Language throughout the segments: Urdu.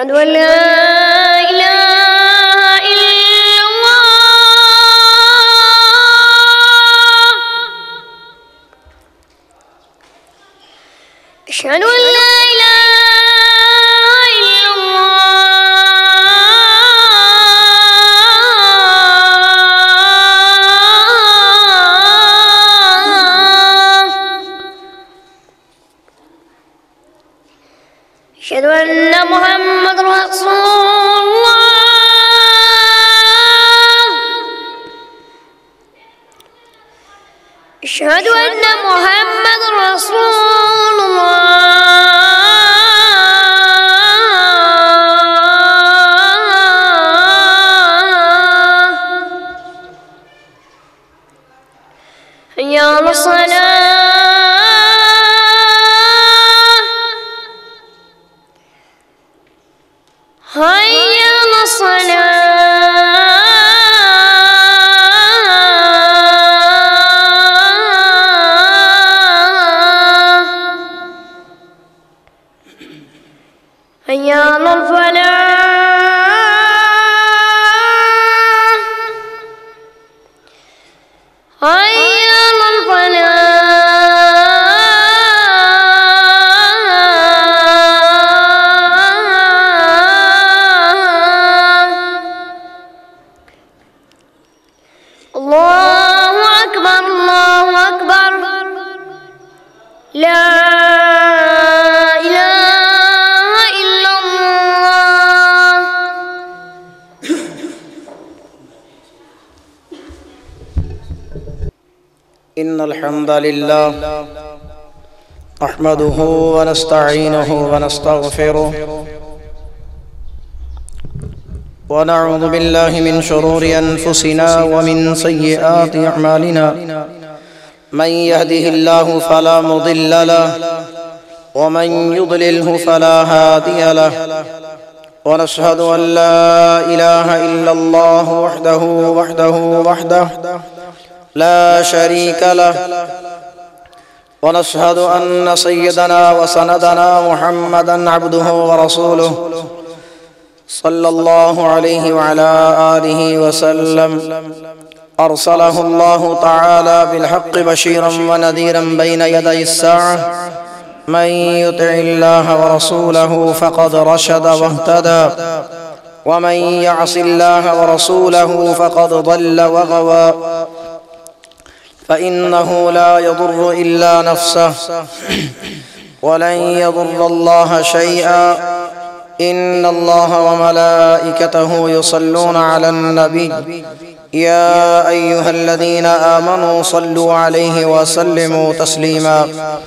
أشهد أن لا إله إلا الله أشهد أن لا إله إلا الله أشهد أن محمد رسول الله أشهد أن محمد رسول الله حي على الصلاة حي على الصلاة حي على الفلاح حي على الفلاح الله أكبر الله أكبر لا إله إلا الله إن الحمد لله نحمده ونستعينه ونستغفره ونعوذ بالله من شرور أنفسنا ومن سيئات أعمالنا من يهده الله فلا مضل له ومن يضلله فلا هادي له ونشهد أن لا إله إلا الله وحده لا شريك له ونشهد أن سيدنا وسندنا محمدًا عبده ورسوله صلى الله عليه وعلى آله وسلم أرسله الله تعالى بالحق بشيرا ونذيرا بين يدي الساعة من يطع الله ورسوله فقد رشد واهتدى ومن يعص الله ورسوله فقد ضل وغوى فإنه لا يضر إلا نفسه ولن يضر الله شيئا إن الله وملائكته يصلون على النبي يا أيها الذين آمنوا صلوا عليه وسلموا تسليما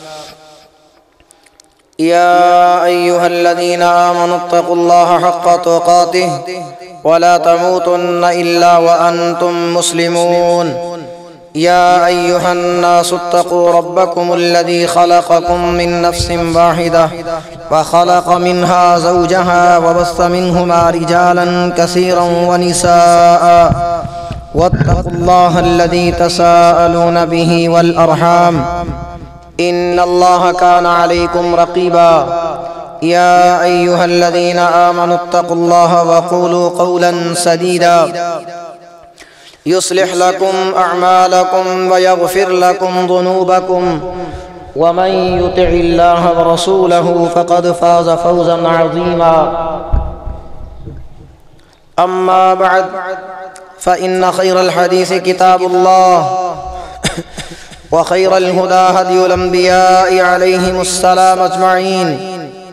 يا أيها الذين آمنوا اتقوا الله حق تقاته ولا تموتن إلا وأنتم مسلمون يا أيها الناس اتقوا ربكم الذي خلقكم من نفس واحدة وخلق منها زوجها وبث منهما رجالا كثيرا ونساء واتقوا الله الذي تساءلون به والأرحام إن الله كان عليكم رقيبا يا أيها الذين آمنوا اتقوا الله وقولوا قولا سديدا يصلح لكم أعمالكم ويغفر لكم ذنوبكم ومن يطع الله ورسوله فقد فاز فوزا عظيما أما بعد فإن خير الحديث كتاب الله وخير الهدى هدي الأنبياء عليهم السلام أجمعين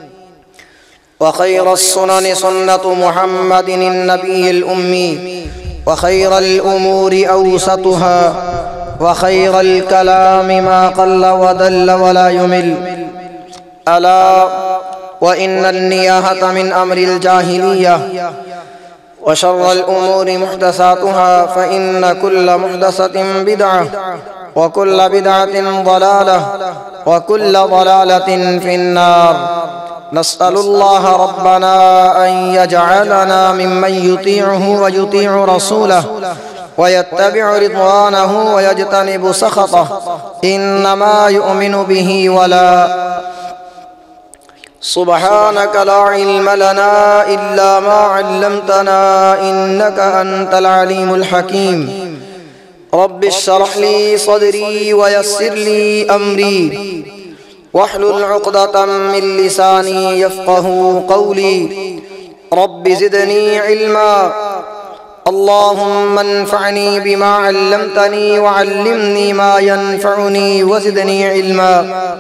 وخير السنن سنة محمد النبي الأمي وخير الأمور أوسطها وخير الكلام ما قل ودل ولا يمل ألا وإن النياحة من أمر الجاهلية وشر الأمور محدثاتها فإن كل محدثة بدعة وكل بدعة ضلالة وكل ضلالة في النار نسأل الله ربنا أن يجعلنا ممن يطيعه ويطيع رسوله ويتبع رضوانه ويجتنب سخطه إنما يؤمن به ولا سبحانك لا علم لنا إلا ما علمتنا إنك أنت العليم الحكيم رب اشرح لي صدري ويسر لي أمري واحلل عقدة من لساني يفقه قولي رب زدني علما اللهم انفعني بما علمتني وعلمني ما ينفعني وزدني علما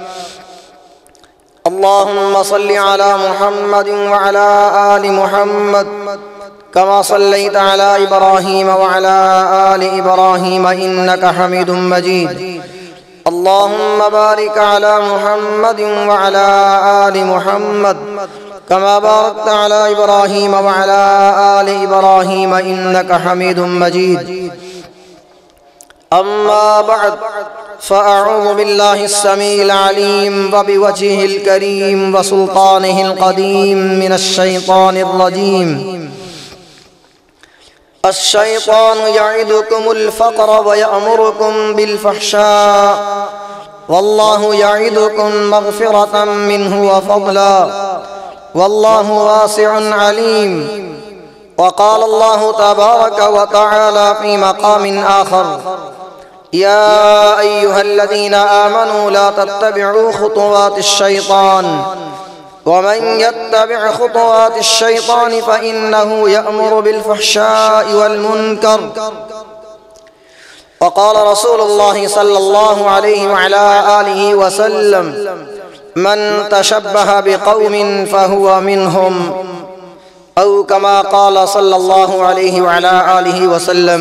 اللهم صل على محمد وعلى آل محمد كما صليت على إبراهيم وعلى آل إبراهيم إنك حميد مجيد اللهم بارك على محمد وعلى آل محمد كما باركت على إبراهيم وعلى آل إبراهيم إنك حميد مجيد أما بعد فأعوذ بالله السميع العليم وبوجهه الكريم وسلطانه القديم من الشيطان الرجيم الشيطان يعدكم الفقر ويأمركم بالفحشاء والله يعدكم مغفرة منه وفضلا والله واسع عليم وقال الله تبارك وتعالى في مقام آخر يا أيها الذين آمنوا لا تتبعوا خطوات الشيطان ومن يتبع خطوات الشيطان فإنه يأمر بالفحشاء والمنكر وقال رسول الله صلى الله عليه وعلى آله وسلم من تشبه بقوم فهو منهم أو كما قال صلى الله عليه وعلى آله وسلم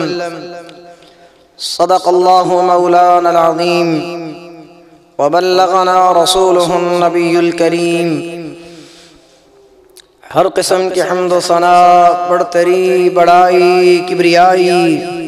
صدق الله مولانا العظيم وبلغنا رسوله النبي الكريم ہر قسم کی حمد و ثنا برتری بڑائی کبریائی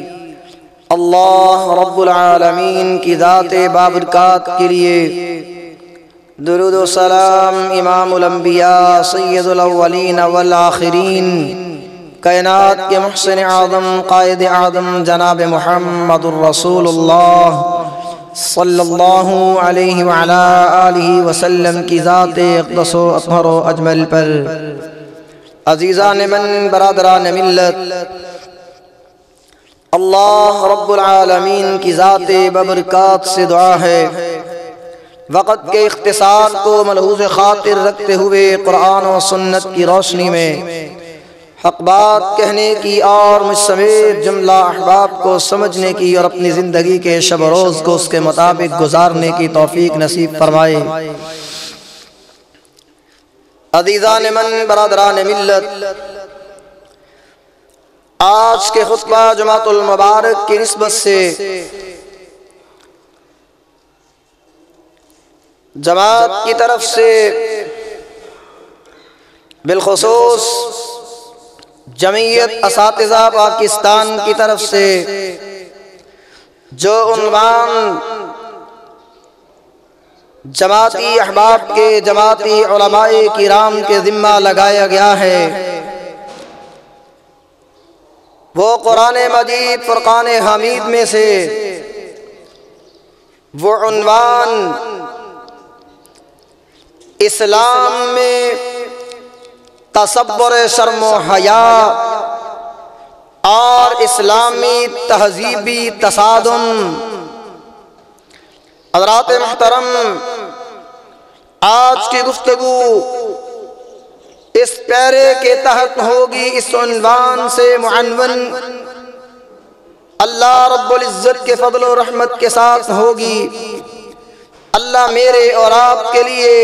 اللہ رب العالمین کی ذات بابرکات کے لیے درود و سلام امام الانبیاء سید الاولین والآخرین کائنات کے محسن اعظم قائد اعظم جناب محمد الرسول اللہ صلی اللہ علیہ وعلا آلہ وسلم کی ذات اقدس و اطہر و اجمل پر عزیزان من برادران ملت اللہ رب العالمین کی ذات ببرکات سے دعا ہے وقت کے اختصار کو ملحوظ خاطر رکھتے ہوئے قرآن و سنت کی روشنی میں حق بات کہنے کی اور مجھ سمیت جملہ احباب کو سمجھنے کی اور اپنی زندگی کے شب و روز کو اس کے مطابق گزارنے کی توفیق نصیب فرمائے عزیزان من برادران ملت آج کے خطبہ جمعۃ المبارک کی نسبت سے جماعت کی طرف سے بالخصوص جمعیت اساتذہ پاکستان کی طرف سے جو عنوان جماعتی احباب کے جماعتی علماء کرام کے ذمہ لگایا گیا ہے وہ قرآن مجید فرقان حمید میں سے وہ عنوان اسلام میں تصور شرم و حیا اور اسلامی تہذیبی تصادم حضرات محترم آج کی گفتگو اس پیرے کے تحت ہوگی اس عنوان سے معنون اللہ رب العزت کے فضل و رحمت کے ساتھ ہوگی اللہ میرے اور آپ کے لیے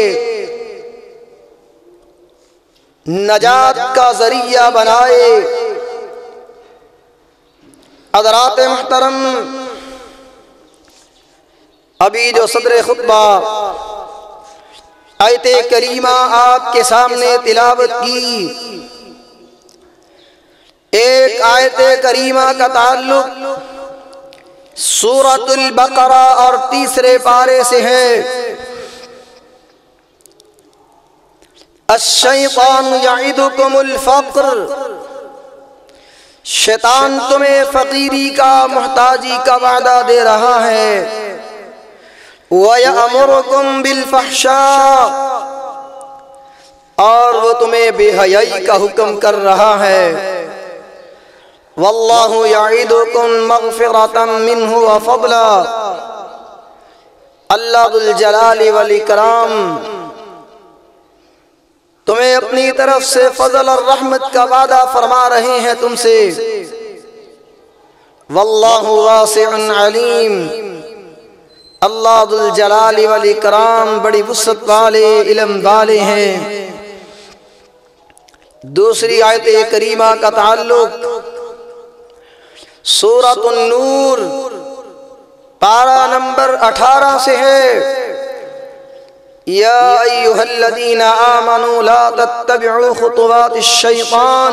نجات کا ذریعہ بنائے حضرات محترم ابھی جو صدر خطبہ آیت کریمہ آپ کے سامنے تلاوت کی ایک آیت کریمہ کا تعلق سورۃ البقرہ اور تیسرے پارے سے ہے الشیطان یعدکم الفقر شیطان تمہیں فقیری کا محتاجی کا وعدہ دے رہا ہے وَيَأْمُرُكُمْ بِالْفَحْشَاءِ اور وہ تمہیں بے حیائی کا حکم کر رہا ہے۔ واللہ یعیدکم مغفرۃ منہ وفضلا، اللہ ذو الجلال والاکرام تمہیں اپنی طرف سے فضل اور رحمت کا وعدہ فرما رہے ہیں تم سے۔ واللہ واسع علیم، اللہ ذو الجلال والاکرام بڑی وسعت والے علم والے ہیں۔ دوسری آیت کریمہ کا تعلق سورۃ النور پارہ نمبر 18 سے ہے۔ یا ایھا الذین آمنوا لا تتبعوا خطوات الشیطان،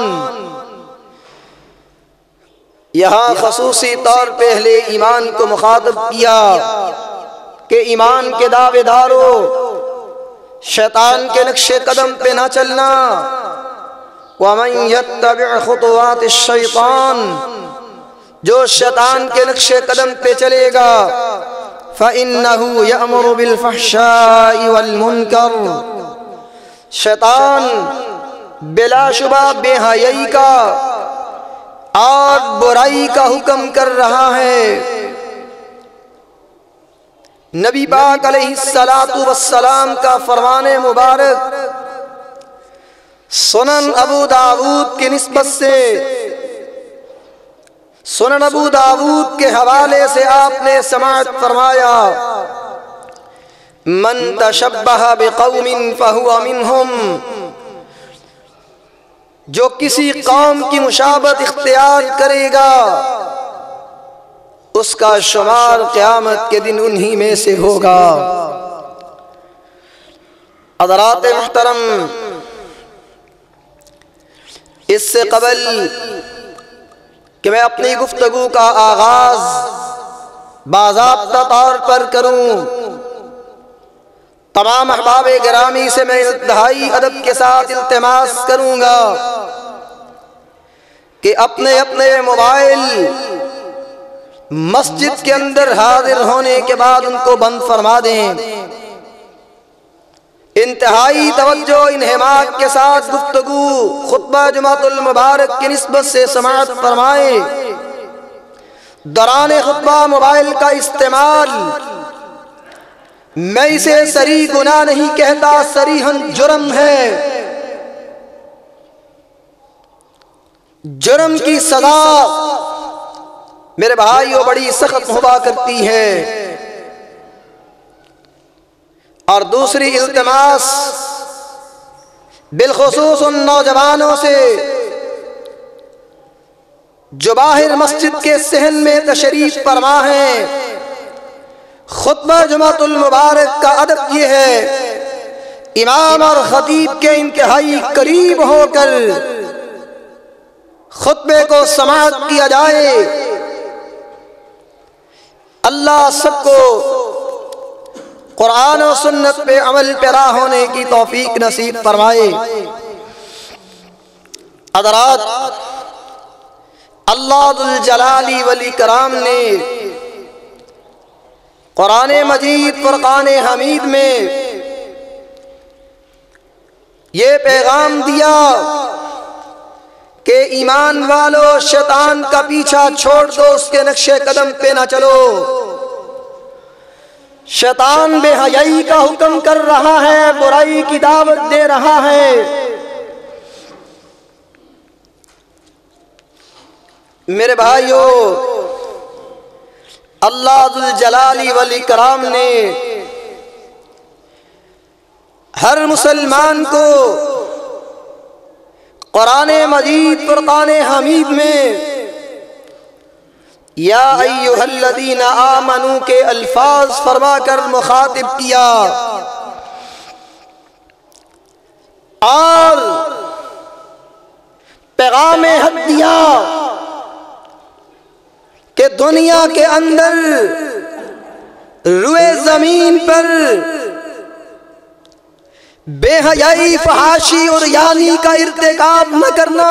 یہاں خصوصی طور پہ اہل ایمان کو مخاطب کیا کہ ایمان کے دعوے دارو، شیطان کے نقش قدم پہ نہ چلنا۔ وَمَن يَتَّبِعْ خُطُوَاتِ الشَّيْطَانِ، جو شیطان کے نقش قدم پہ چلے گا، فَإِنَّهُ يَأْمُرُ بِالْفَحْشَاءِ وَالْمُنکَرِ، شیطان بلا شبہ بے حیائی کا اور برائی کا حکم کر رہا ہے۔ نبی پاک علیہ السلام کا فرمان مبارک سنن ابو داود کی نسبت سے، سنن ابو داود کے حوالے سے آپ نے سماعت فرمایا، من تشبہ بقوم فہو منہم، جو کسی قوم کی مشابہت اختیار کرے گا اس کا شمار قیامت کے دن انہی میں سے ہوگا۔ حضرات محترم، اس سے قبل کہ میں اپنی گفتگو کا آغاز باضابطہ طور پر کروں، تمام احباب گرامی سے میں انتہائی ادب کے ساتھ التماس کروں گا کہ اپنے اپنے موبائل مسجد کے اندر حاضر ہونے کے بعد ان کو بند فرما دیں۔ انتہائی توجہ انہماک کے ساتھ گفتگو خطبہ جمعۃ المبارک کی نسبت سے سماعت فرمائیں۔ دوران خطبہ موبائل کا استعمال، میں اسے صریح گناہ نہیں کہتا، صریحاً جرم ہے۔ جرم کی سزا میرے بھائیوں بڑی سخت ہوا کرتی ہے۔ اور دوسری التماس بالخصوص ان نوجوانوں سے جو باہر مسجد کے صحن میں تشریف فرما ہیں، خطبہ جمعۃ المبارک کا ادب یہ ہے امام اور خطیب کے انتہائی قریب ہو کر خطبے کو سماعت کیا جائے۔ اللہ سب کو قرآن و سنت پہ عمل پیرا ہونے کی توفیق نصیب فرمائے۔ حضرات، اللہ ذو الجلال والاکرام نے قرآن مجید فرقان حمید میں یہ پیغام دیا کہ ایمان والو شیطان کا پیچھا چھوڑ دو، اس کے نقش قدم پہ نہ چلو۔ شیطان بے حیائی کا حکم کر رہا ہے، برائی کی دعوت دے رہا ہے۔ میرے بھائیو، اللہ ذو الجلال والاکرام نے ہر مسلمان کو قرآن مجید فرقان حمید میں یا ایھا الذین آمنوا کے الفاظ فرما کر مخاطب کیا اور پیغام حق دیا کہ دنیا کے اندر روئے زمین پر بے حیائی، فحاشی اور یعنی کا ارتکاب نہ کرنا۔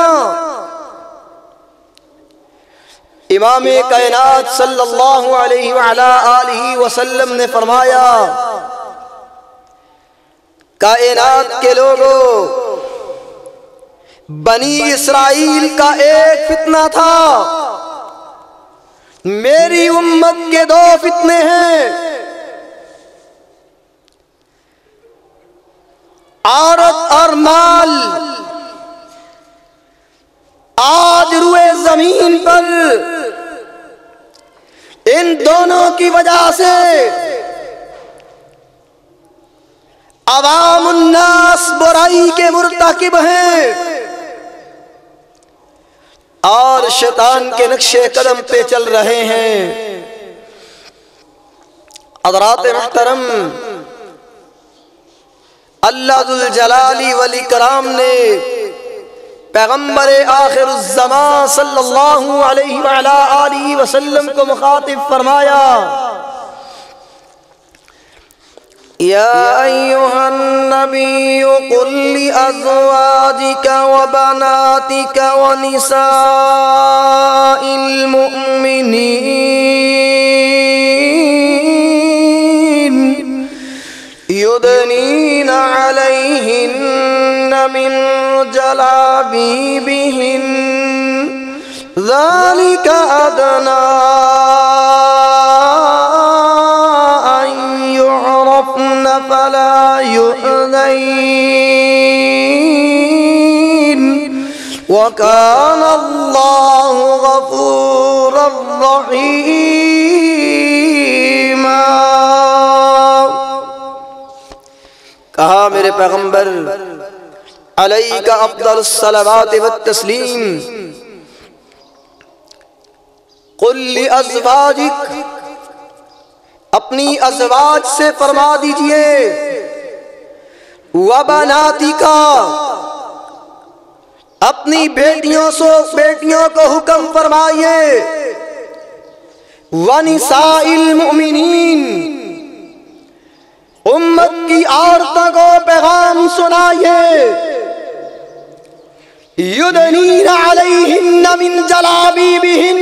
امام کائنات صلی اللہ علیہ وعلا آلہ وسلم نے فرمایا، کائنات کے لوگوں، بنی اسرائیل کا ایک فتنہ تھا، میری امت کے دو فتنے ہیں، عورت اور مال۔ آج روئے زمین پر ان دونوں کی وجہ سے عوام الناس برائی کے مرتکب ہیں اور شیطان کے نقشے قدم پہ چل رہے ہیں۔ حضرات محترم، اللہ ذوالجلال والاکرام نے پیغمبر آخر الزمان صلی اللہ علیہ وعلا آلہ وسلم کو مخاطب فرمایا، یا ایہا النبی قل لأزواجک وبناتک ونساء المؤمنین یدنین علیہن من جلابیبہن ذالک ادنی ان یعرفن فلا یؤذین وکان اللہ غفورا رحیما۔ کہا میرے پیغمبر علیک افضل الصلوات والتسلیم، قل لازواجک، اپنی ازواج سے فرما دیجئے، وبناتک، اپنی بیٹیوں کو حکم فرمائیے، ونساء المؤمنین، امت کی عورتوں کو پیغام سنائیے، یدنین علیہن من جلابیبہن،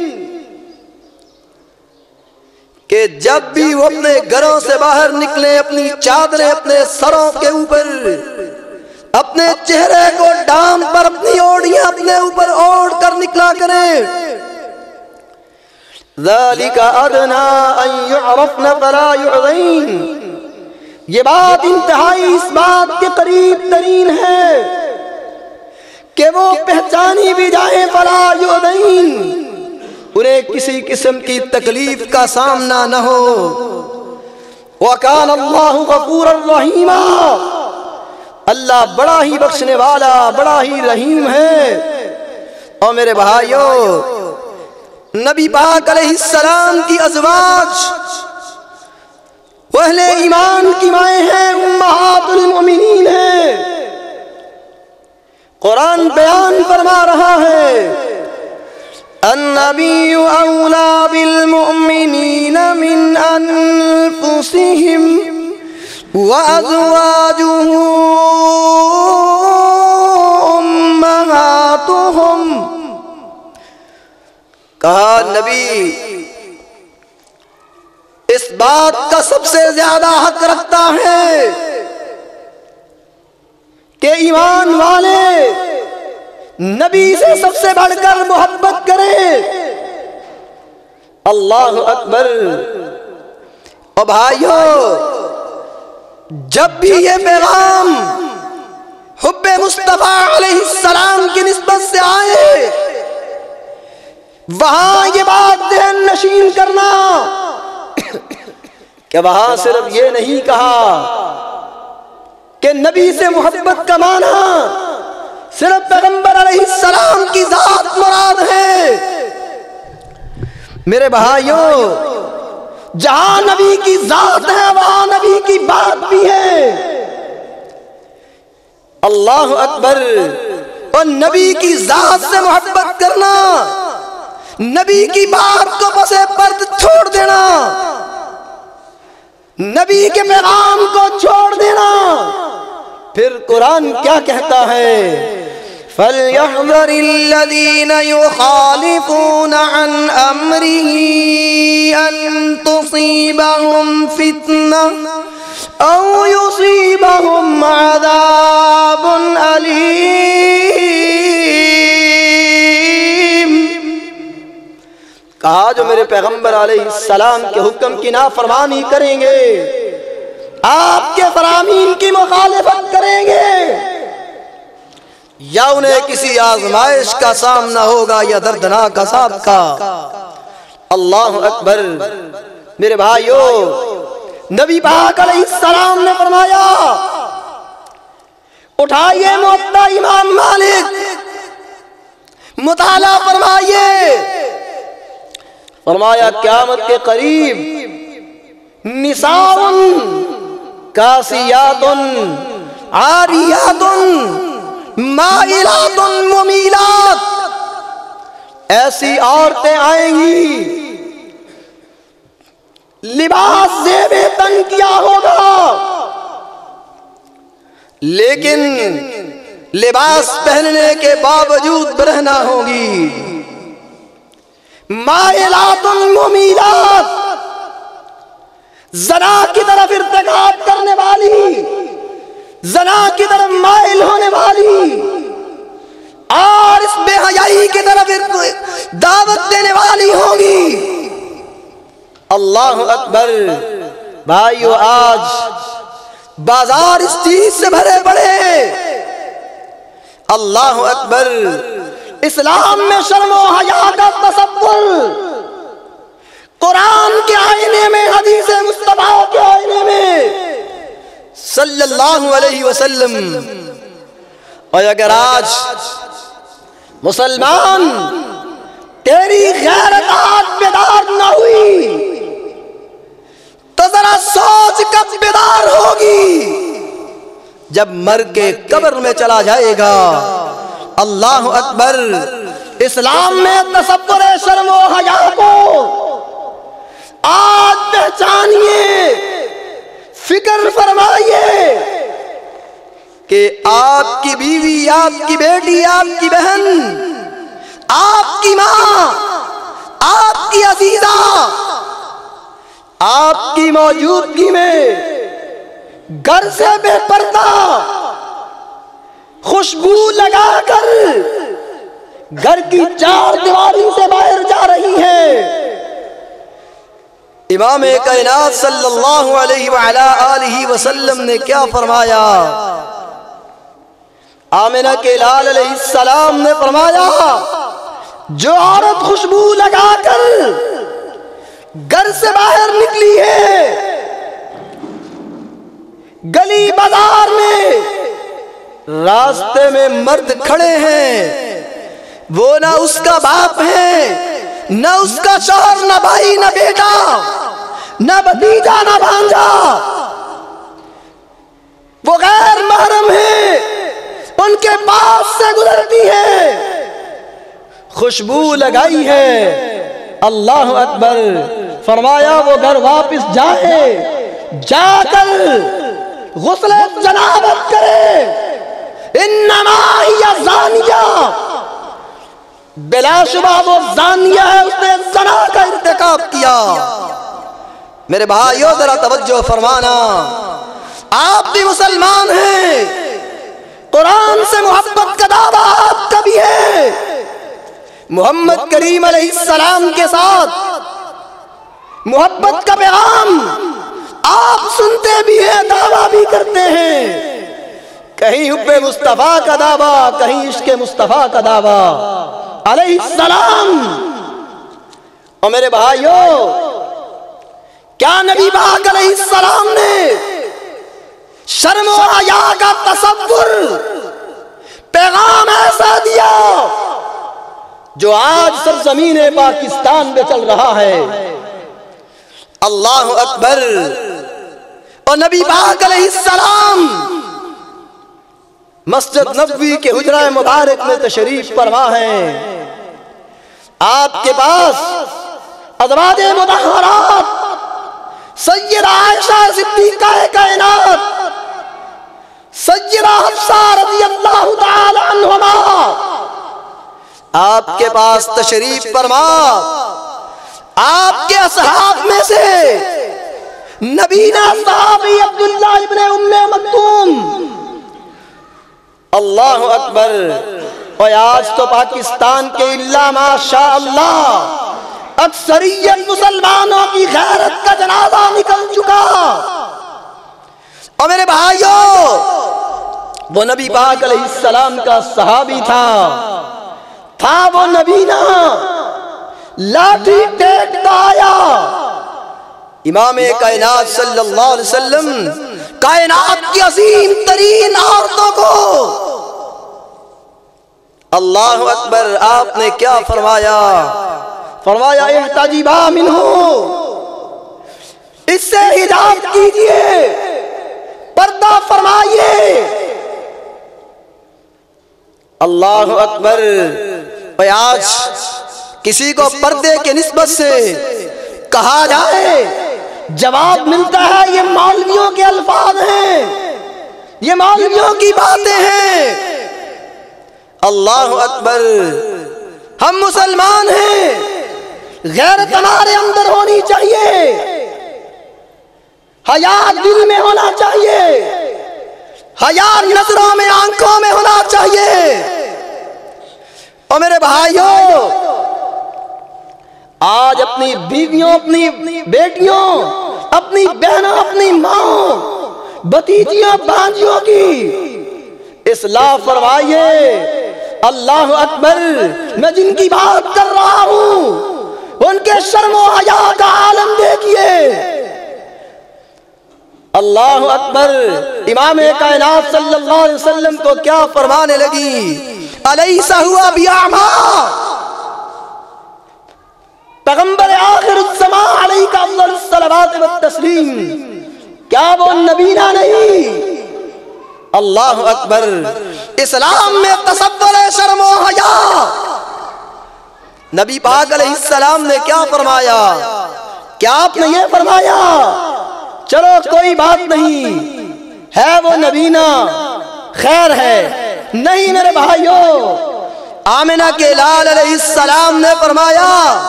کہ جب بھی وہ اپنے گھروں سے باہر نکلیں اپنی چادریں اپنے سروں کے اوپر، اپنے چہرے کو ڈام پر اپنی اوڑیاں اپنے اوپر اوڑھ کر نکلا کریں، ذالک ادنی ان یعرفن فلا یؤذین، یہ بات انتہائی اس بات کے قریب ترین ہے کہ وہ پہچانی بھی جائیں، فلا یؤذین، انہیں کسی قسم کی تکلیف کا سامنا نہ ہو۔ وَكَانَ اللَّهُ غَفُورًا رَحِيمًا، اللہ بڑا ہی بخشنے والا، بڑا ہی رحیم ہے۔ اور میرے بھائیوں، نبی پاک علیہ السلام کی ازواج وہ اہل ایمان کی مائیں ہیں، امہات المؤمنین ہیں۔ قرآن بیان فرما رہا ہے، النبی اولا بالمؤمنین من انفسہم وازواجہ امہاتہم، کہا نبی اس بات کا سب سے زیادہ حق رکھتا ہے کہ ایمان والے نبی سے سب سے بڑھ کر محبت کریں۔ اللہ اکبر۔ اور بھائیوں، جب بھی یہ پیغام حب مصطفیٰ علیہ السلام کی نسبت سے آئے، وہاں یہ بات ذہن نشین کرنا کہ وہاں صرف یہ نہیں کہا کہ نبی سے محبت کا معنی صرف پیغمبر علیہ السلام کی ذات مراد ہے۔ میرے بھائیوں، جہاں نبی کی ذات ہے وہاں نبی کی بات بھی ہے۔ اللہ اکبر۔ اور نبی کی ذات سے محبت کرنا، نبی کی بات کو پس پرد چھوڑ دینا، نبی کے پیغام کو چھوڑ دینا، پھر قرآن کیا کہتا ہے؟ فَلْيَحْذَرِ الَّذِينَ يُخَالِفُونَ عَنْ أَمْرِهِ أَن تُصِيبَهُمْ فِتْنَةٌ أَوْ يُصِيبَهُمْ عَذَابٌ أَلِيمٌ۔ کہا جو میرے پیغمبر علیہ السلام کے حکم کی نافرمانی کریں گے، آپ کے فرامین کی مخالفت کریں گے، یا انہیں کسی آزمائش کا سامنا ہوگا یا دردناک عذاب کا۔ اللہ اکبر۔ میرے بھائیو، نبی پاک علیہ السلام نے فرمایا اٹھائیے موطا امام مالک، مطالعہ فرمائیے۔ فرمایا قیامت کے قریب نساء کاسیات عاریات مائلات ممیلات، ایسی عورتیں آئیں گی لباس زیب تن کیا ہوگا، لیکن لباس پہننے کے باوجود برہنہ ہوگی۔ مائلات ممیلات، زنا کی طرف ارتکاب کرنے والی، زنا کی طرف مائل ہونے والی، اور اس بے حیائی کی طرف دعوت دینے والی ہوگی۔ اللہ اکبر۔ بھائیو، آج بازار اس چیز سے بھرے پڑے۔ اللہ اکبر۔ اسلام میں شرم و حیا کا تصور قرآن کے آئینے میں، حدیث مصطفیٰ کے آئینے میں صلی اللہ علیہ وسلم۔ اور اگر آج مسلمان تیری غیرت آج بیدار نہ ہوئی تو ذرا سوچ کب بیدار ہوگی؟ جب مر کے قبر میں چلا جائے گا۔ اللہ اکبر۔ اسلام میں تصور شرم و حیا کو آج پہچانیے، فکر فرمائیے کہ آپ کی بیوی، آپ کی بیٹی، آپ کی بہن، آپ کی ماں، آپ کی عزیزہ، آپ کی موجودگی میں گھر سے بے پردہ خوشبو لگا کر گھر کی چار دیواری سے باہر جا رہی ہے۔ امام کائنات صلی اللہ علیہ وآلہ وسلم نے کیا فرمایا؟ آمنہ کے لال علیہ السلام نے فرمایا جو عورت خوشبو لگا کر گھر سے باہر نکلی ہے، گلی بازار میں راستے میں مرد کھڑے ہیں، وہ نہ اس کا باپ ہے، نہ اس کا شوہر، نہ بھائی، نہ بیٹا، نہ بھتیجا، نہ بھانجا، وہ غیر محرم ہے، ان کے پاس سے گزرتی ہے، خوشبو لگائی ہے۔ اللہ اکبر۔ فرمایا وہ گھر واپس جائے، جا کر غسل جنابت کرے، انما ہی زانیہ، بلا شبہ وہ زانیہ ہے، اس نے زنا کا ارتکاب کیا۔ میرے بھائیو ذرا توجہ فرمانا، آپ بھی مسلمان ہیں، قرآن سے محبت کا دعویٰ آپ کا بھی ہے، محمد کریم علیہ السلام کے ساتھ محبت کا پیغام آپ سنتے بھی ہیں، دعویٰ بھی کرتے ہیں، کہیں حب مصطفیٰ کا دعویٰ، کہیں عشق مصطفیٰ کا دعویٰ علیہ السلام۔ اور میرے بھائیو، کیا نبی پاک علیہ السلام نے شرم و حیا کا تصور، پیغام ایسا دیا جو آج سرزمین پاکستان میں چل رہا ہے؟ اللہ اکبر۔ اور نبی پاک علیہ السلام مسجد نبوی کے حجرہ مبارک میں تشریف فرما ہیں، آپ کے پاس ازواج مطہرات سیدہ عائشہ صدیقہ کائنات، سیدہ حفصہ رضی اللہ تعالی عنہما آپ کے پاس تشریف فرما۔ آپ کے اصحاب میں سے نبینا صحابی عبداللہ ابن ام مکتوم۔ اللہ اکبر۔ اور آج تو پاکستان کے اللہ ماشاء اللہ اکثریت مسلمانوں کی غیرت کا جنازہ نکل چکا۔ اور میرے بھائیوں، وہ نبی پاک علیہ السلام کا صحابی تھا وہ نبی نا، لاٹھی ٹیکتا آیا، امام کائنات صلی اللہ علیہ وسلم کائنات کی عظیم ترین عورتوں کو، اللہ اکبر، آپ نے کیا فرمایا؟ فرمایا احتجبا منہ، اس سے حجاب کیجئے، پردہ فرمائیے۔ اللہ اکبر۔ آج کسی کو پردے کے نسبت سے کہا جائے، جواب ملتا ہے یہ مولویوں کے الفاظ ہیں، یہ مولویوں کی باتیں ہیں۔ اللہ اکبر۔ ہم مسلمان ہیں، غیرت ہمارے اندر ہونی چاہیے، حیا دل میں ہونا چاہیے، حیا نظروں میں، آنکھوں میں ہونا چاہیے۔ اور میرے بھائیوں، آج اپنی بیویوں، اپنی بیٹیوں، اپنی بہنوں، اپنی ماں، بھتیجیوں، بھانجیوں کی اصلاح فرمائیے۔ اللہ اکبر۔ میں جن کی بات کر رہا ہوں ان کے شرم و حیا کا عالم دیکھیے۔ اللہ اکبر۔ امام کائنات صلی اللہ علیہ وسلم کو کیا فرمانے لگی؟ الیس ہوا بیعما، پیغمبر آخر الزمان علیہ افضل الصلوات والتسلیم، کیا وہ نبینا نہیں؟ اللہ اکبر۔ اسلام میں تصور شرم و حیا، نبی پاک علیہ السلام نے کیا فرمایا؟ کیا آپ نے یہ فرمایا چلو کوئی بات نہیں ہے وہ نبینا خیر ہے؟ نہیں میرے بھائیوں، آمنہ کے لال علیہ السلام نے فرمایا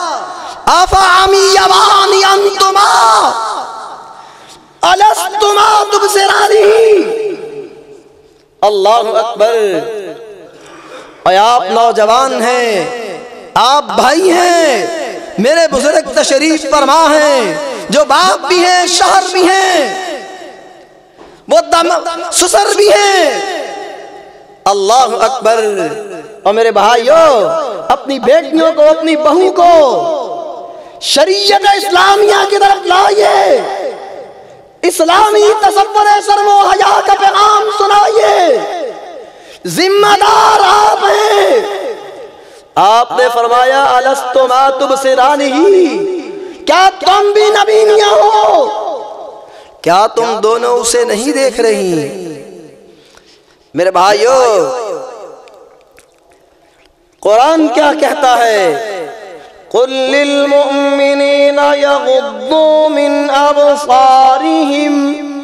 افعمیوانی انتما الستما تبصرانی۔ اللہ اکبر۔ اور آپ نوجوان ہیں، آپ بھائی ہیں، میرے بزرگ تشریف فرما ہیں، جو باپ بھی ہیں، شوہر بھی ہیں، وہ سسر بھی ہیں۔ اللہ اکبر۔ اور میرے بھائیوں، اپنی بیٹیوں کو، اپنی بہو کو شریعت اسلامیہ کی طرف لائیے، اسلامی تصور شرم و حیا کا پیغام سنائیے۔ ذمہ دار آپ ہیں۔ آپ نے فرمایا الستما تبصرانی، کیا تم بھی نبینیاں ہو؟ کیا تم دونوں اسے نہیں دیکھ رہی؟ میرے بھائیوں، قرآن کیا کہتا ہے؟ قل للمؤمنین یغضوا من ابصارہم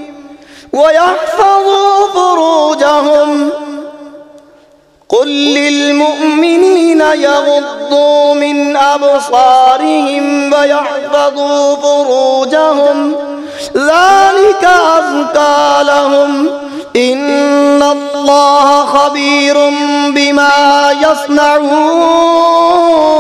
ویحفظوا فروجہم، قل للمؤمنین یغضوا من ابصارہم ویحفظوا فروجہم ذالک ازکی لہم ان اللہ خبیر بما یصنعون۔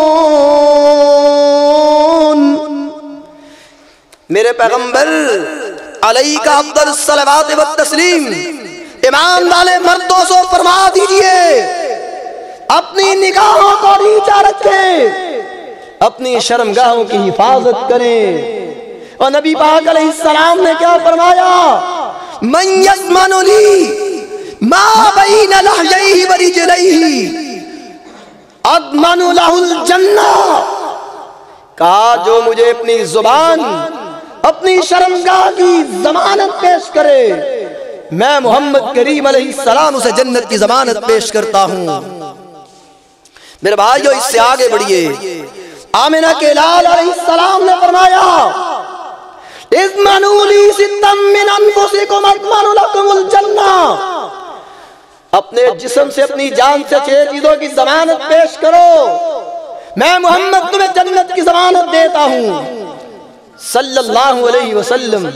میرے پیغمبر علیہ افضل الصلوات والتسلیم ایمان والے مردوں سے فرما دیجئے اپنی نگاہوں کو نیچا رکھیں، اپنی شرمگاہوں کی حفاظت کریں۔ اور نبی پاک علیہ السلام نے کیا فرمایا؟ من یضمن لی ما بین لحیہ ورجلیہ اضمن لہ الجنہ، کہا جو مجھے اپنی زبان، اپنی شرمگاہ کی ضمانت پیش کرے، میں محمد کریم علیہ السلام اسے جنت کی ضمانت پیش کرتا ہوں۔ میرے بھائیو، اس سے آگے بڑھئے۔ آمنہ کے لال علیہ السلام نے فرمایا اضمنوا لی ستا من انفسکم اضمن لکم الجنہ، اپنے جسم سے، اپنی جان سے 6 چیزوں کی ضمانت پیش کرو، میں محمد تمہیں جنت کی ضمانت دیتا ہوں صلی اللہ علیہ وسلم۔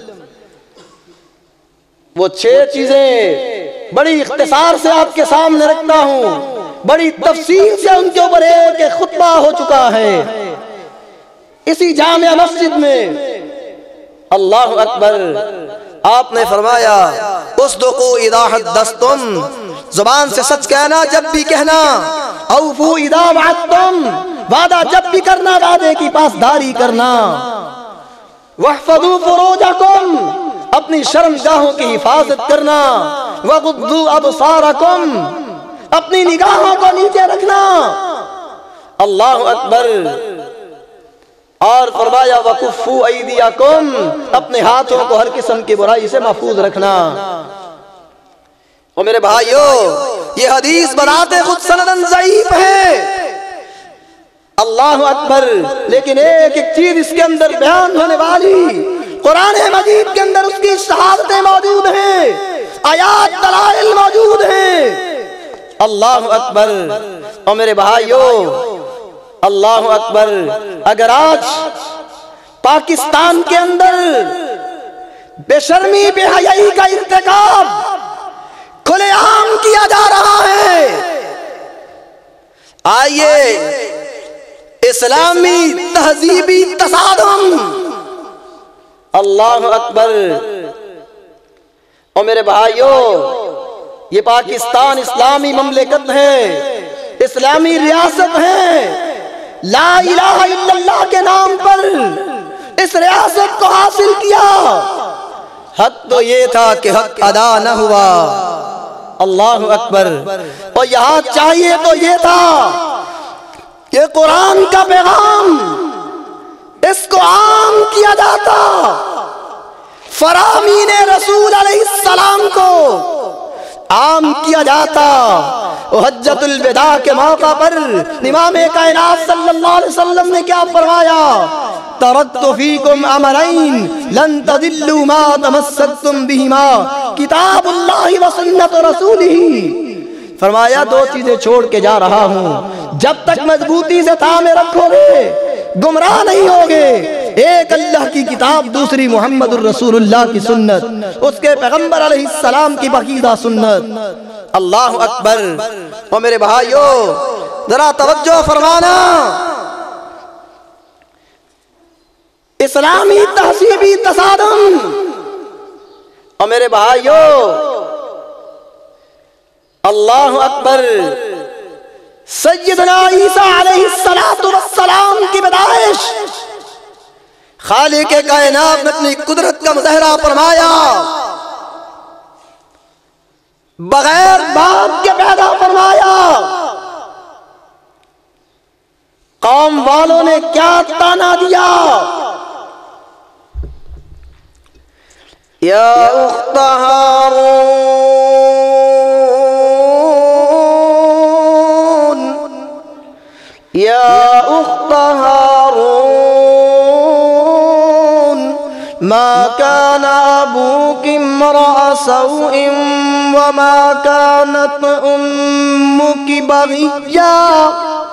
وہ 6 چیزیں بڑی اختصار سے آپ کے سامنے رکھتا ہوں، بڑی تفصیل سے ان کے اوپر ایک خطبہ ہو چکا ہے۔ اسی جامع مسجد میں اللہ اکبر آپ نے فرمایا اصدقوا اذا حدثتم، زبان سے سچ کہنا جب بھی کہنا، اوفوا اذا وعدتم، وعدہ جب بھی کرنا وعدے کی پاسداری کرنا، واحفظوا فروجکم، اپنی شرمگاہوں کی حفاظت کرنا، وغضوا ابصارکم، اپنی نگاہوں کو نیچے رکھنا، اللہ اکبر۔ اور فرمایا وَكُفُّوا أَيْدِيَكُمْ، اپنے ہاتھوں کو ہر قسم کی برائی سے محفوظ رکھنا۔ اور میرے بھائیو، یہ حدیث بناتے خود سندن ضعیف ہے، اللہ اکبر، لیکن ایک ایک چیز اس کے اندر بیان ہونے والی، قرآن مجید کے اندر اس کی شہادتیں موجود ہیں، آیات دلائل موجود ہیں، اللہ اکبر۔ اور میرے بھائیو اللہ اکبر، اگر آج پاکستان کے اندر بے شرمی بے حیائی کا ارتکاب کھلے عام کیا جا رہا ہے، آئیے اسلامی تہذیبی تصادم، اللہ اکبر۔ اور میرے بھائیو، یہ پاکستان اسلامی مملکت ہے، اسلامی ریاست ہے، لا الہ الا اللہ کے نام پر اس ریاست کو حاصل کیا، حق تو یہ تھا کہ حق ادا نہ ہوا، اللہ اکبر۔ اور یہاں چاہیے تو یہ تھا کہ قرآن کا پیغام اس کو عام کیا جاتا، فرامین رسول علیہ السلام کو عام کیا جاتا۔ حجۃ الوداع کے موقع پر امام کائنات صلی اللہ علیہ وسلم نے کیا فرمایا؟ ترکت فیکم امرین لن تضلوا ما تمسکتم بہما، کتاب اللہ و سنت رسولہ، فرمایا دو چیزیں چھوڑ کے جا رہا ہوں، جب تک مضبوطی سے تھامے رکھو گے گمراہ نہیں ہوگے، ایک اللہ کی کتاب، دوسری محمد الرسول اللہ کی سنت، اس کے پیغمبر علیہ السلام کی پاکیزہ سنت، اللہ اکبر۔ اور میرے بھائیو ذرا توجہ فرمانا، اسلامی تہذیبی تصادم، اور میرے بھائیو اللہ اکبر، سیدنا عیسیٰ علیہ السلام کی پیدائش خالق کائنات نے اپنی قدرت کا مظاہرہ فرمایا، بغیر باپ کے پیدا فرمایا۔ قوم والوں نے کیا تانا دیا؟ یا اخت ہارون، یا اخت ہارون، ما كان أبوك امرأ سوء وما كانت أمك بغيا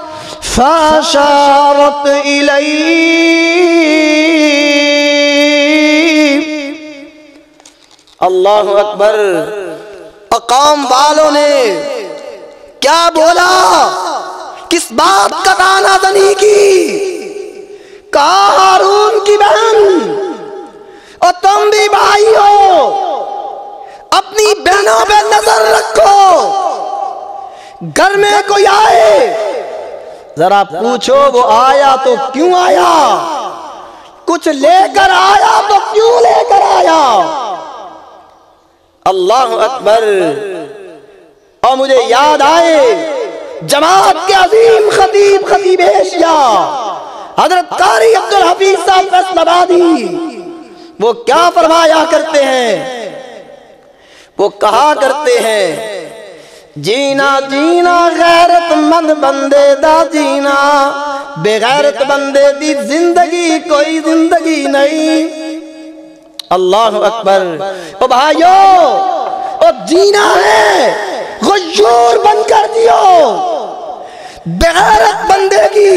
فأشارت إليه، اللہ اکبر۔ اقوام والوں نے کیا بولا؟ کس بات کا تانا زنی کی؟ کہا ہارون کی بہن، اور تم بھی بھائی ہو، اپنی بہنوں پہ نظر رکھو، گھر میں کوئی آئے ذرا پوچھو وہ آیا تو کیوں آیا، کچھ لے کر آیا تو کیوں لے کر آیا، اللہ اکبر۔ اور مجھے یاد آئے جماعت کے عظیم خطیب خطیب ایشیا حضرت قاری عبدالحفیظ صاحب فیصل آبادی، وہ کیا فرمایا کرتے ہیں؟ وہ کہا کرتے ہیں، جینا جینا غیرت مند بندے دا جینا، بے غیرت بندے دی زندگی کوئی زندگی نہیں، اللہ اکبر۔ او بھائیو، او جینا ہے غیور بن کر جیو، بے غیرت بندے کی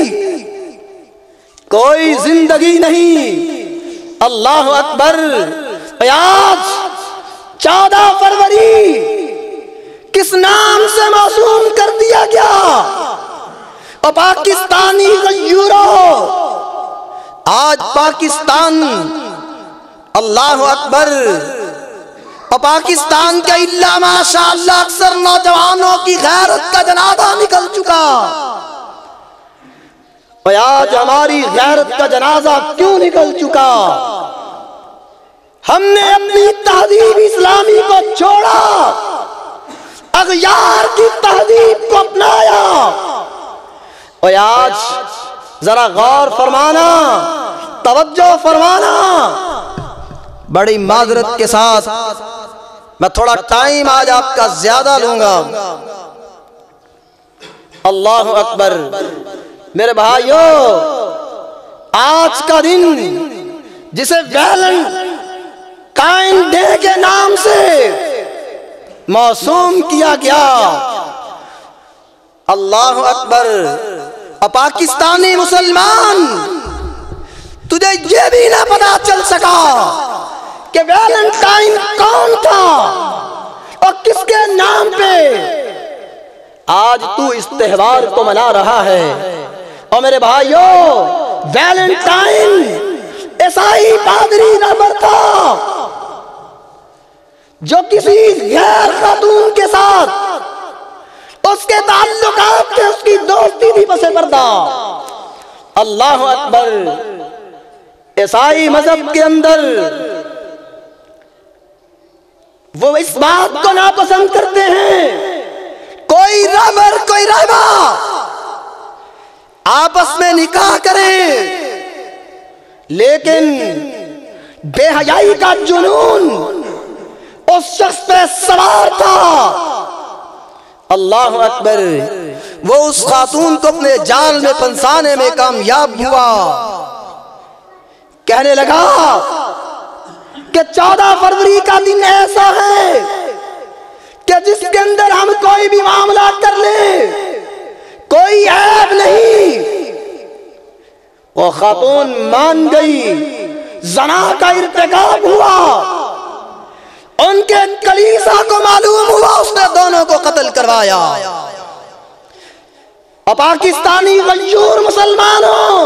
کوئی زندگی نہیں، اللہ اکبر۔ آج 14 فروری کس نام سے موسوم کر دیا گیا؟ اور پاکستانی غیوروں، آج پاکستان، اللہ اکبر، اور پاکستان کے اللہ ماشاءاللہ اکثر نوجوانوں کی غیرت کا جنازہ نکل چکا۔ اور آج ہماری غیرت کا جنازہ کیوں نکل چکا؟ ہم نے اپنی تہذیب اسلامی کو چھوڑا، اغیار کی تہذیب کو اپنایا۔ اور آج ذرا غور فرمانا، توجہ فرمانا، بڑی معذرت کے ساتھ میں تھوڑا ٹائم آج آپ کا زیادہ لوں گا۔ اللہ اکبر۔ میرے بھائیو، آج کا دن جسے ویلنٹائن ڈے کے نام سے موسوم کیا گیا، اللہ اکبر، پاکستانی مسلمان تجھے یہ بھی نہ پتا چل سکا کہ ویلنٹائن کون تھا اور کس کے نام پہ آج تو اس تہوار کو منا رہا ہے۔ اور میرے بھائیو، ویلنٹائن عیسائی پادری رہبر تھا جو کسی غیر خاتون کے ساتھ اس کے تعلقات تھے، اس کی دوستی تھی پس پردہ۔ اللہ اکبر۔ عیسائی مذہب کے اندر وہ اس بات کو ناپسند کرتے ہیں کوئی رہبر کوئی راہبہ آپس میں نکاح کریں، لیکن بے حیائی کا جنون اس شخص پہ سوار تھا۔ اللہ اکبر۔ وہ اس خاتون کو اپنے جال میں پھنسانے میں کامیاب ہوا، کہنے لگا کہ 14 فروری کا دن ایسا ہے کہ جس کے اندر ہم کوئی بھی معاملہ کر لیں کوئی عیب نہیں۔ وہ خاتون مان گئی، زنا کا ارتکاب ہوا، ان کے کلیسا کو معلوم ہوا، اس نے دونوں کو قتل کروایا۔ اور پاکستانی غیور مسلمانوں،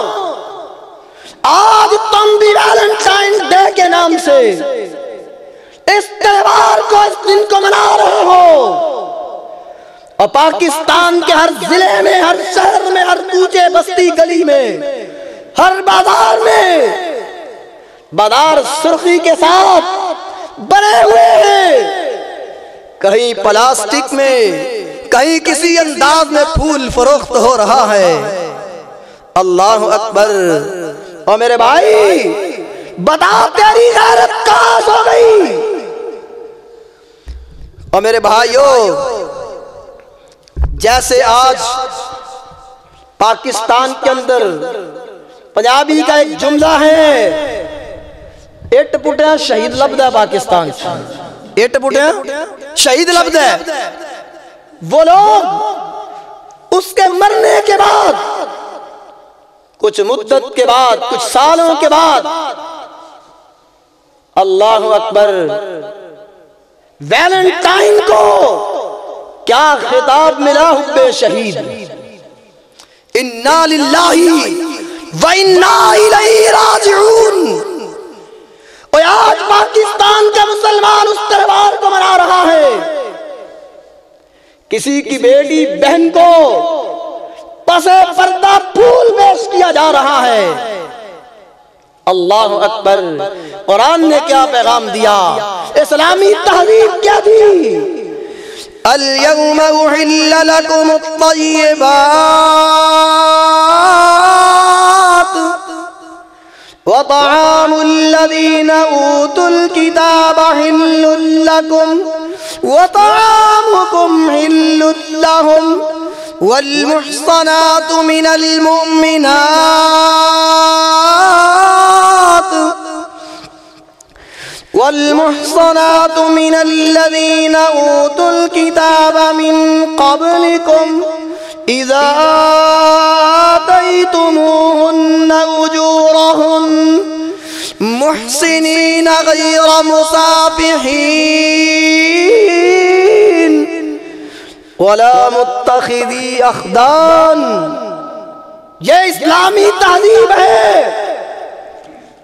آج تم بھی ویلنٹائن ڈے کے نام سے اس تہوار کو، اس دن کو منا رہے ہو، اور پاکستان کے ہر ضلع میں، ہر شہر میں، ہر کوچے بستی گلی میں، ہر بازار میں بازار سرخی کے ساتھ بنے ہوئے ہیں، کہیں پلاسٹک میں، کہیں کسی انداز میں پھول فروخت ہو رہا ہے۔ اللہ اکبر۔ اور میرے بھائی، بتا تیری غیرت کہاں ہو گئی؟ اور میرے بھائیو، جیسے آج پاکستان کے اندر پنجابی کا ایک جملہ ہے، اٹ پٹیا شہید لبدا پاکستان، اٹ پٹیا شہید لبدا ہے۔ وہ لوگ اس کے مرنے کے بعد، کچھ مدت کے بعد، کچھ سالوں کے بعد، اللہ اکبر، ویلنٹائن کو کیا خطاب ملا؟ حب شہید، انا للہ و انا الیہ راجعون۔ اور آج پاکستان کا مسلمان اس تہوار کو منا رہا ہے، کسی کی بیٹی بہن کو پسے پردہ پھول پیش کیا جا رہا ہے۔ اللہ اکبر۔ قرآن نے کیا پیغام دیا؟ اسلامی تہذیب کیا تھی؟ اليوم احل لكم الطيبات وطعام الذين اوتوا الكتاب حل لكم وطعامكم حل لهم والمحصنات من الذين اوتوا الكتاب من قبلكم اذا آتيتموهن اجورهن محسنين غير مسافحين ولا متخذي اخدان۔ یہ اسلامی تہذیب ہے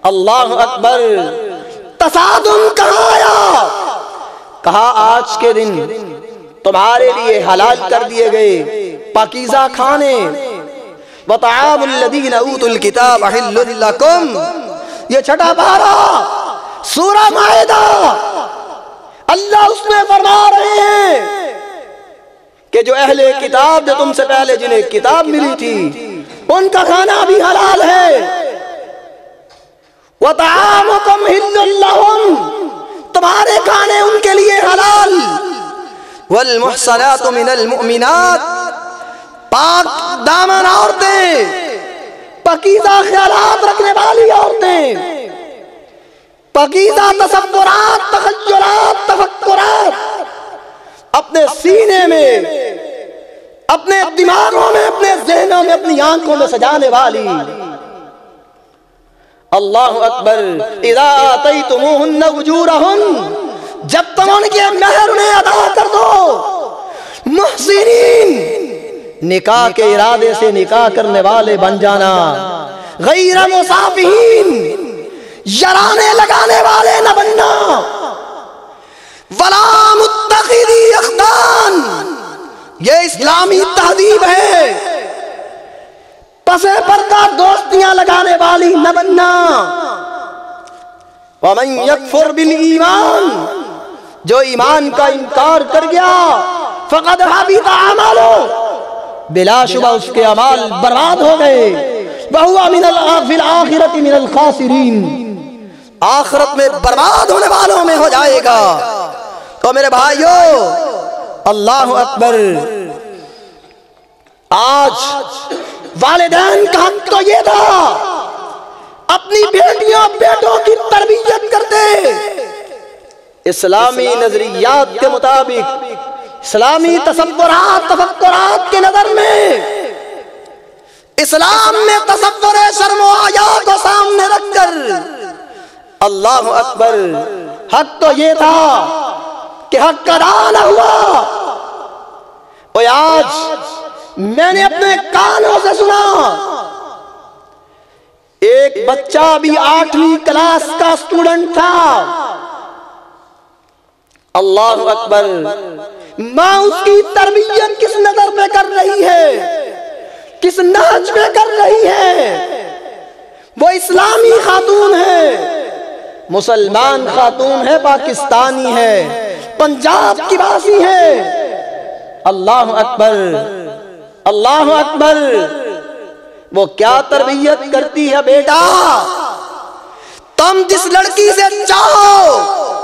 اللہ اکبر۔ تصادم کہاں آیا؟ کہا آج کے دن تمہارے لیے حلال کر دیے گئے پاکیزہ کھانے، وطعام الذین اوتوا الکتاب حل لکم، یہ چھٹا پارہ سورہ مائدہ، اللہ اس میں فرما رہے ہیں کہ جو اہل کتاب جو تم سے پہلے جنہیں کتاب ملی تھی ان کا کھانا بھی حلال ہے۔ وطعامکم حل لہم، تمہارے کھانے ان کے لیے حلال۔ والمحصنات من المؤمنات، پاک دامن عورتیں، پاکیزہ خیالات رکھنے والی عورتیں، پاکیزہ تصورات، تخیلات، تفکرات اپنے سینے میں، اپنے دماغوں میں، اپنے ذہنوں میں، اپنی آنکھوں میں سجانے والی۔ اللہ اکبر۔ اذا آتیتموہن اجورہن، جب تم ان کے مہر انہیں ادا کر دو، محسنین، نکاح کے ارادے سے نکاح کرنے والے بن جانا، غیر مصافحین، یرانے لگانے والے نہ بننا، ولا متخذی اخدان، یہ اسلامی تہذیب ہے، پسے پردہ دوستیاں لگانے والی نہ بننا۔ ومن یکفر بالایمان، جو ایمان کا انکار کر گیا، فقد حبط عملہ، بلا شبہ اس کے اعمال برباد ہو گئے، وہو فی الآخرۃ من الخاسرین، آخرت میں برباد ہونے والوں میں ہو جائے گا۔ تو میرے بھائیو، اللہ اکبر، آج والدین کا حق تو یہ تھا اپنی بیٹیوں بیٹوں کی تربیت کرتے اسلامی نظریات کے مطابق، اسلامی تصورات تفکرات کے نظر میں، اسلام میں تصور شرم و حیا کو سامنے رکھ کر۔ اللہ اکبر، حق تو یہ تھا کہ حق ادا نہ ہوا۔ اور آج میں نے اپنے کانوں سے سنا، ایک بچہ بھی 8ویں کلاس کا اسٹوڈنٹ تھا، اللہ اکبر، ماں اس کی تربیت کس نظر پہ کر رہی ہے، کس نہج پہ کر رہی ہے؟ وہ اسلامی خاتون ہے، مسلمان خاتون ہے، پاکستانی ہے، پنجاب کی باسی ہے۔ اللہ اکبر، اللہ اکبر، وہ کیا تربیت کرتی ہے؟ بیٹا، تم جس لڑکی سے چاہو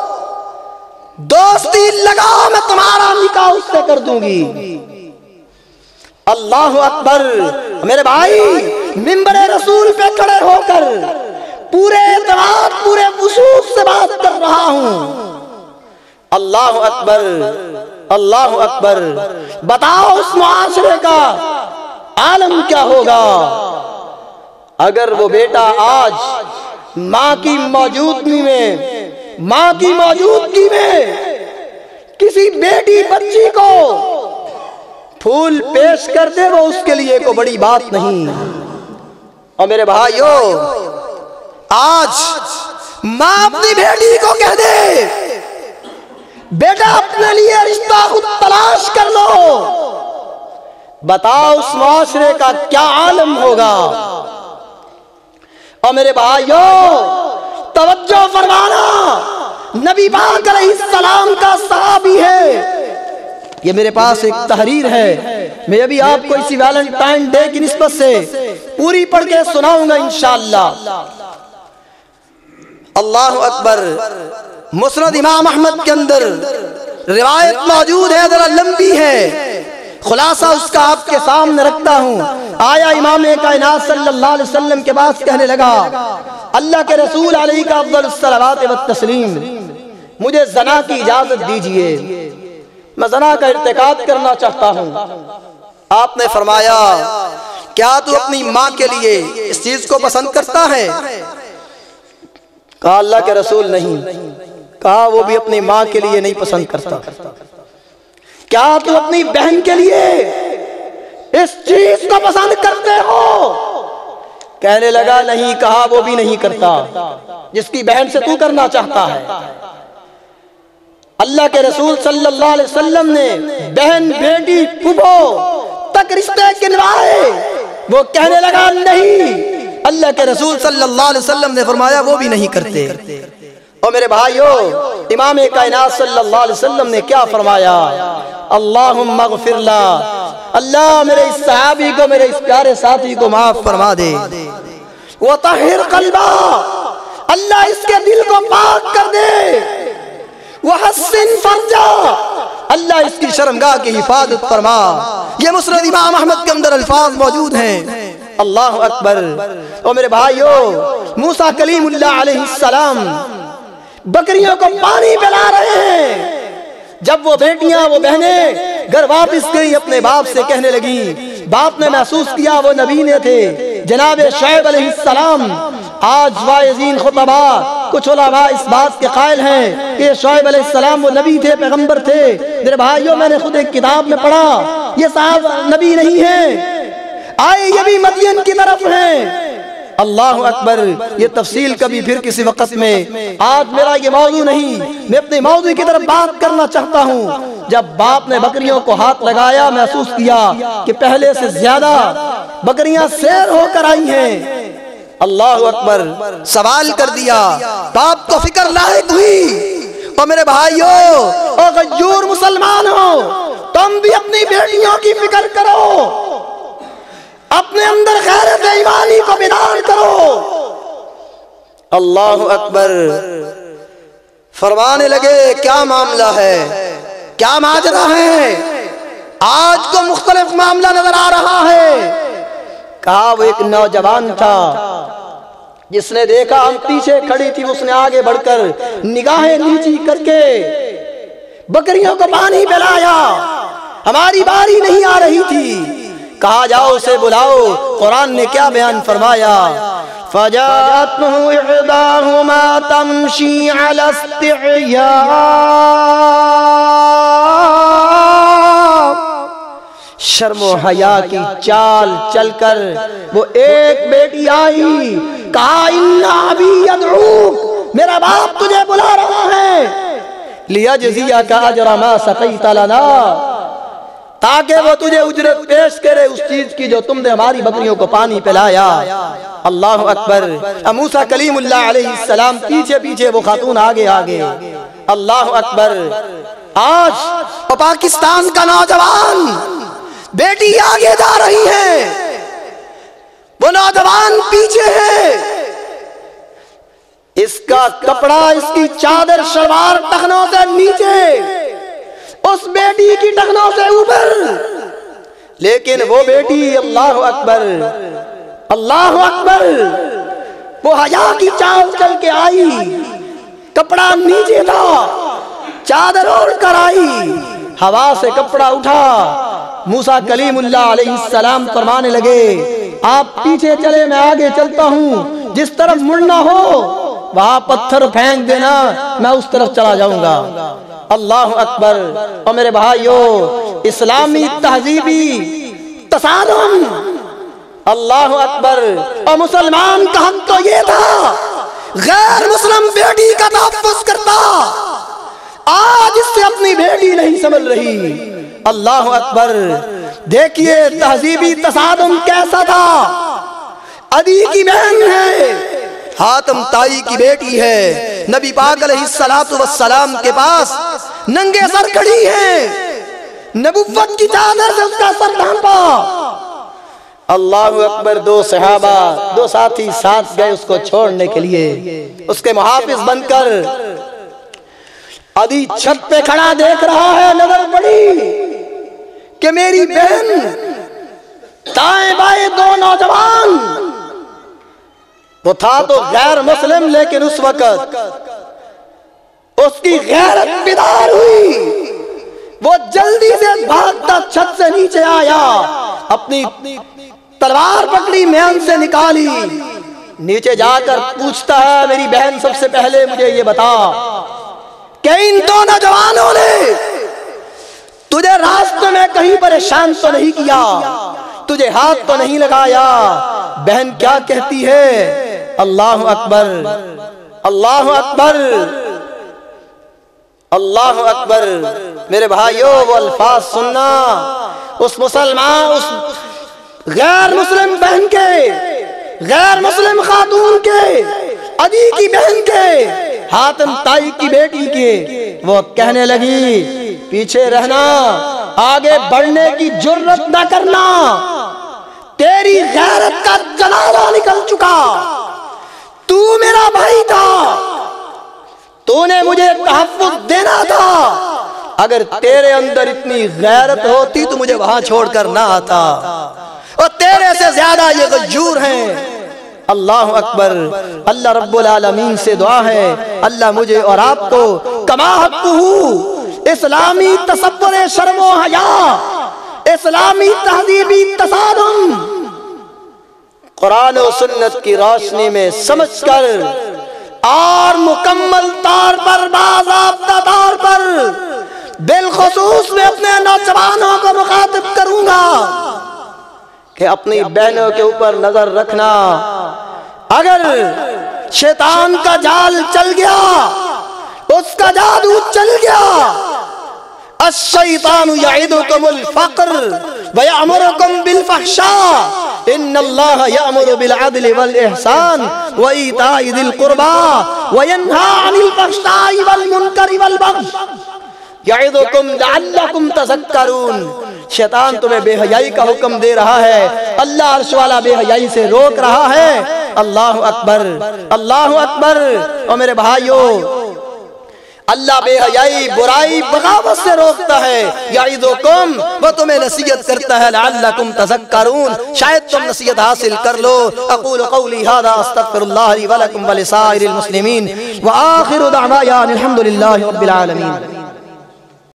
دوستی لگاؤ، میں تمہارا نکاح اس سے کر دوں گی۔ اللہ اکبر، میرے بھائی، منبر رسول پہ کھڑے ہو کر پورے اعتماد، پورے وثوق سے بات کر رہا ہوں۔ اللہ اکبر، اللہ اکبر، بتاؤ اس معاشرے کا عالم کیا ہوگا اگر وہ بیٹا آج ماں کی موجودگی میں کسی بیٹی بچی کو پھول پیش کر دے، وہ اس کے لیے کوئی بڑی بات نہیں۔ اور میرے بھائیو، آج ماں اپنی بیٹی کو کہہ دے، بیٹا اپنے لیے رشتہ خود تلاش کر لو، بتاؤ اس معاشرے کا کیا عالم ہوگا۔ اور میرے بھائیو، توجہ فرمانا، نبی پاک علیہ السلام کا صحابی ہے، یہ میرے پاس ایک تحریر ہے، میں ابھی آپ کو اسی ویلنٹائن ڈے کی نسبت سے پوری پڑھ کے سناؤں گا انشاءاللہ۔ اللہ اکبر، مسند امام احمد کے اندر روایت موجود ہے، ذرا لمبی ہے، خلاصہ اس کا آپ کے سامنے رکھتا ہوں۔ آیا امام کائنات صلی اللہ علیہ وسلم کے پاس کہنے لگا، اللہ کے رسول علیہ کا افضل الصلوات والتسلیم، مجھے زنا کی اجازت دیجئے، میں زنا کا ارتکاب کرنا چاہتا ہوں۔ آپ نے فرمایا، کیا تو اپنی ماں کے لیے اس چیز کو پسند کرتا ہے؟ کہا اللہ کے رسول نہیں۔ کہا وہ بھی اپنی ماں کے لیے نہیں پسند کرتا۔ کیا تو اپنی بہن کے لیے اس چیز کو پسند کرتے ہو کہنے لگا نہیں کہا وہ بھی نہیں کرتا جس کی بہن سے تو کرنا چاہتا ہے۔ اللہ کے رسول صلی اللہ علیہ وسلم نے بہن بیٹی پھپھو تک رشتے گنوائے، وہ کہنے لگا نہیں۔ اللہ کے رسول صلی اللہ علیہ وسلم نے فرمایا وہ بھی نہیں کرتے۔ اور میرے بھائیو، امام کائنات صلی اللہ علیہ وسلم نے کیا فرمایا؟ اللہم اغفر لا، اللہ میرے اس صحابی کو، میرے اس پیارے ساتھی کو معاف فرما دے۔ وطہر قلبا، اللہ اس کے دل کو پاک کر دے۔ وحسن فرجا، اللہ اس کی شرمگاہ کی حفاظت فرما۔ یہ مسند امام احمد کے اندر الفاظ موجود ہیں۔ اللہ اکبر۔ اور میرے بھائیو، موسیٰ کلیم اللہ علیہ السلام بکریوں کو پانی پلا رہے ہیں۔ جب وہ بیٹیاں، وہ بہنیں گھر واپس گئی، اپنے باپ سے کہنے لگی، باپ نے محسوس کیا وہ نبی نے تھے، جناب شعیب علیہ السلام۔ آج واعظین خطباء کچھ علماء اس بات کے قائل ہیں کہ شعیب علیہ السلام وہ نبی تھے، پیغمبر تھے۔ میرے بھائیوں، میں نے خود ایک کتاب میں پڑھا یہ صاحب نبی نہیں ہیں، آئے یہ بھی مدین کی طرف ہیں۔ اللہ اکبر۔ یہ تفصیل کبھی پھر کسی وقت میں، آج میرا یہ موضوع نہیں، میں اپنے موضوع کی طرف بات کرنا چاہتا ہوں۔ جب باپ نے بکریوں کو ہاتھ لگایا، محسوس کیا کہ پہلے سے زیادہ بکریاں سیر ہو کر آئی ہیں۔ اللہ اکبر۔ سوال کر دیا، باپ کو فکر لاحق ہوئی۔ اور میرے بھائیو اور غیور مسلمانوں، تم بھی اپنی بیٹیوں کی فکر کرو، اپنے اندر غیرت ایمانی کو بیدار کرو۔ اللہ اکبر۔ فرمانے لگے کیا معاملہ ہے، کیا ماجرا ہے؟ آج کو مختلف معاملہ نظر آ رہا ہے۔ کہا وہ ایک نوجوان تھا جس نے دیکھا ہم پیچھے کھڑی تھی، اس نے آگے بڑھ کر نگاہیں نیچی کر کے بکریوں کو پانی پلایا، ہماری باری نہیں آ رہی تھی۔ کہا جاؤ اسے بلاؤ۔ قرآن نے کیا بیان فرمایا؟ فَجَاءَتْهُ إِحْدَاهُمَا تَمْشِي عَلَى اسْتِحْيَاءٍ، شرم و حیا کی چال چل کر وہ ایک بیٹی آئی۔ کہا اِنَّ أَبِي يَدْعُوكَ، میرا باپ تجھے بلا رہا ہے، لِيَجْزِيَكَ أَجْرَ مَا سَقَيْتَ لَنَا، تاکہ وہ تجھے اجرت پیش کرے اس چیز کی جو تم نے ہماری بکریوں کو پانی پلایا۔ اللہ اکبر۔ موسیٰ کلیم اللہ علیہ السلام پیچھے پیچھے، وہ خاتون آگے آگے۔ اللہ اکبر۔ آج پاکستان کا نوجوان بیٹی آگے جا رہی ہے، وہ نوجوان پیچھے ہے، اس کا کپڑا، اس کی چادر شلوار ٹخنوں سے نیچے، اس بیٹی کی ٹخنوں سے اوپر، لیکن وہ بیٹی، اللہ اکبر، اللہ اکبر، وہ حیا کی چال چل کے آئی، کپڑا نیچے تھا، چادر اوڑھ کر آئی، ہوا سے کپڑا اٹھا۔ موسیٰ کلیم اللہ علیہ السلام فرمانے لگے آپ پیچھے چلے، میں آگے چلتا ہوں، جس طرف مڑنا ہو وہاں پتھر پھینک دینا، میں اس طرف چلا جاؤں گا۔ اللہ اکبر۔ اور میرے بھائیو، اسلامی تہذیبی تصادم، اللہ اکبر۔ اور مسلمان کا حق تو یہ تھا غیر مسلم بیٹی کا تحفظ کرتا، آج اس سے اپنی بیٹی نہیں سنبھل رہی۔ اللہ اکبر۔ دیکھیے تہذیبی تصادم کیسا تھا۔ عدی کی بہن ہے، حاتم تائی کی بیٹی ہے، نبی پاک علیہ السلام کے پاس ننگے سر کھڑی ہے، نبوت کی چادر سے اس کا سر ڈھانپا۔ اللہ اکبر۔ دو صحابہ، دو ساتھی ساتھ گئے اس کو چھوڑنے کے لیے، اس کے محافظ بن کر۔ عدی چھت پہ کھڑا دیکھ رہا ہے، نظر پڑی کہ میری بہن، دائیں بائیں دو نوجوان، وہ تھا تو غیر مسلم، لیکن اس وقت اس کی غیرت بیدار ہوئی، وہ جلدی سے بھاگتا چھت سے نیچے آیا، اپنی تلوار پکڑی، میان سے نکالی، نیچے جا کر پوچھتا ہے میری بہن سب سے پہلے مجھے یہ بتا کہ ان دو نوجوانوں نے تجھے راستوں میں کہیں پریشان تو نہیں کیا؟ تجھے ہاتھ تو نہیں لگایا۔ بہن کیا کہتی ہے؟ اللہ اکبر، اللہ اکبر، اللہ اکبر۔ میرے بھائیوں وہ الفاظ سننا، اس مسلمان، اس غیر مسلم بہن کے، غیر مسلم خاتون کے، عدی کی بہن کے، حاتم تائی کی بیٹی کے۔ وہ کہنے لگی پیچھے رہنا، آگے بڑھنے کی جرت نہ کرنا، تیری غیرت کا جنازہ نکل چکا، تو میرا بھائی تھا، تو نے مجھے تحفظ دینا تھا، اگر تیرے اندر اتنی غیرت ہوتی تو مجھے وہاں چھوڑ کر نہ آتا، اور تیرے سے زیادہ یہ غیور ہیں۔ اللہ اکبر۔ اللہ رب العالمین سے دعا ہے اللہ مجھے اور آپ کو کما حقہ اسلامی تصور شرم و حیا، اسلامی تہذیبی تصادم قرآن و سنت کی روشنی میں سمجھ کر اور مکمل طور پر، باضابطہ طور پر، بالخصوص میں اپنے نوجوانوں کو مخاطب کروں گا کہ اپنی بہنوں کے اوپر نظر رکھنا۔ اگر شیطان کا جال چل گیا، اس کا جادو چل گیا، الشیطان یعدکم الفقر ویأمرکم بالفحشاء ان اللہ یأمر بالعدل والاحسان وایتاء ذی القربى وینہی عن الفحشاء والمنکر والبغی یعظکم لعلکم تذکرون۔ شیطان تمہیں بے حیائی کا حکم دے رہا ہے، اللہ عرش والا بے حیائی سے روک رہا ہے۔ اللہ اکبر، اللہ اکبر۔ اور میرے بھائیوں، اللہ بے حیائی، برائی، بغاوت سے روکتا ہے۔ یعظکم، وہ تمہیں نصیحت کرتا ہے، لعلکم تذکرون، شاید تم نصیحت حاصل کر لو۔ اقول قولی ھذا استغفر اللہ لی ولکم ولسائر المسلمین وآخر دعوایا الحمد للہ رب العالمین۔